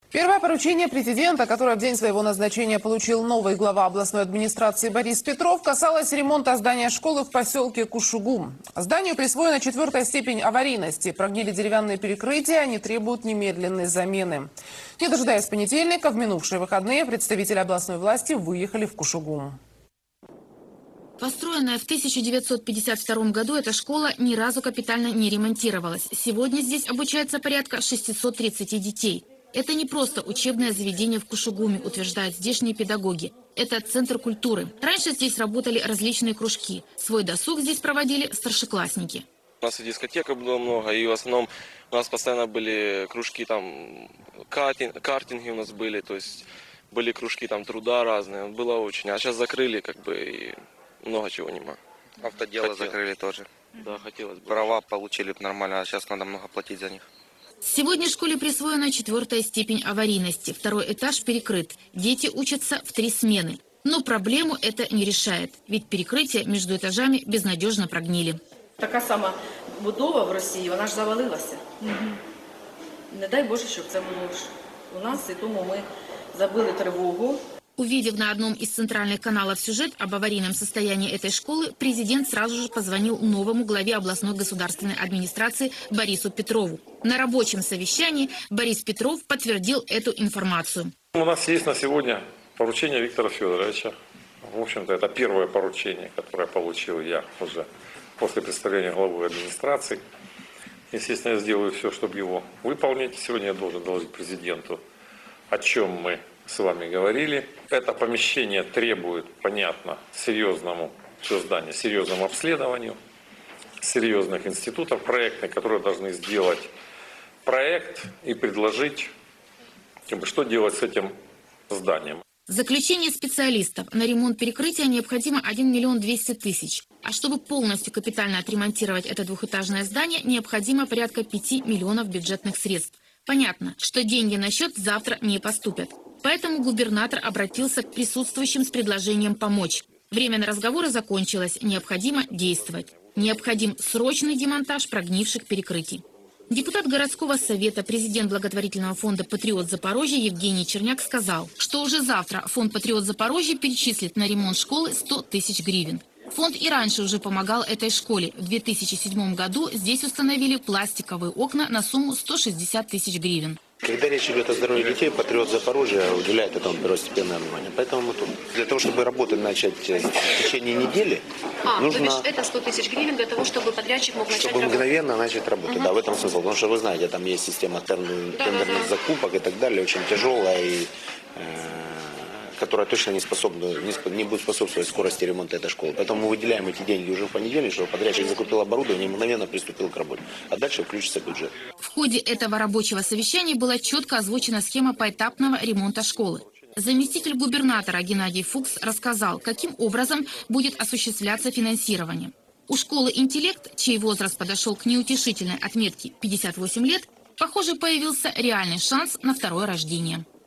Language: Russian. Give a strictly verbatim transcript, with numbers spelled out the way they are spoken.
Первое поручение президента, которое в день своего назначения получил новый глава областной администрации Борис Петров, касалось ремонта здания школы в поселке Кушугум. Зданию присвоена четвертая степень аварийности. Прогнили деревянные перекрытия, они требуют немедленной замены. Не дожидаясь понедельника, в минувшие выходные представители областной власти выехали в Кушугум. Построенная в тысяча девятьсот пятьдесят втором году, эта школа ни разу капитально не ремонтировалась. Сегодня здесь обучается порядка шестисот тридцати детей. Это не просто учебное заведение в Кушугуме, утверждают здешние педагоги. Это центр культуры. Раньше здесь работали различные кружки. Свой досуг здесь проводили старшеклассники. У нас и дискотека было много, и в основном у нас постоянно были кружки, там, картинг, картинги у нас были, то есть были кружки там труда разные, было очень. А сейчас закрыли, как бы, и много чего нема. Автодело Хотел. закрыли тоже. Да, хотелось бы. Права получили нормально, а сейчас надо много платить за них. Сегодня школе присвоена четвертая степень аварийности. Второй этаж перекрыт. Дети учатся в три смены. Но проблему это не решает, ведь перекрытия между этажами безнадежно прогнили. Така сама будова в Росії, вона ж завалилася. Угу. Не дай Боже, щоб це було ж у нас, і тому ми забили тривогу. Увидев на одном из центральных каналов сюжет об аварийном состоянии этой школы, президент сразу же позвонил новому главе областной государственной администрации Борису Петрову. На рабочем совещании Борис Петров подтвердил эту информацию. У нас есть на сегодня поручение Виктора Федоровича. В общем-то, это первое поручение, которое получил я уже после представления главы администрации. Естественно, я сделаю все, чтобы его выполнить. Сегодня я должен доложить президенту, о чем мы с вами говорили. Это помещение требует, понятно, серьезному созданию, серьезному обследованию, серьезных институтов проектных, которые должны сделать проект и предложить, что делать с этим зданием. Заключение специалистов: на ремонт перекрытия необходимо один миллион двести тысяч. А чтобы полностью капитально отремонтировать это двухэтажное здание, необходимо порядка пяти миллионов бюджетных средств. Понятно, что деньги на счет завтра не поступят. Поэтому губернатор обратился к присутствующим с предложением помочь. Время на разговоры закончилось. Необходимо действовать. Необходим срочный демонтаж прогнивших перекрытий. Депутат городского совета, президент благотворительного фонда «Патриот Запорожья» Евгений Черняк сказал, что уже завтра фонд «Патриот Запорожья» перечислит на ремонт школы сто тысяч гривен. Фонд и раньше уже помогал этой школе. В две тысячи седьмом году здесь установили пластиковые окна на сумму сто шестьдесят тысяч гривен. Когда речь идет о здоровье детей, «Патриот Запорожья» уделяет этому первостепенное внимание. Поэтому мы тут. Для того, чтобы работать начать в течение недели, а, нужно... то бишь это сто тысяч гривен для того, чтобы подрядчик мог начать чтобы работать? мгновенно начать работать. Угу. Да, в этом смысл. Потому что вы знаете, там есть система тендерных да, да, да. закупок и так далее, очень тяжелая, и, э, которая точно не, способна, не, не будет способствовать скорости ремонта этой школы. Поэтому мы выделяем эти деньги уже в понедельник, чтобы подрядчик закупил оборудование и мгновенно приступил к работе. А дальше включится бюджет. В ходе этого рабочего совещания была четко озвучена схема поэтапного ремонта школы. Заместитель губернатора Геннадий Фукс рассказал, каким образом будет осуществляться финансирование. У школы «Интеллект», чей возраст подошел к неутешительной отметке пятьдесят восемь лет, похоже, появился реальный шанс на второе рождение.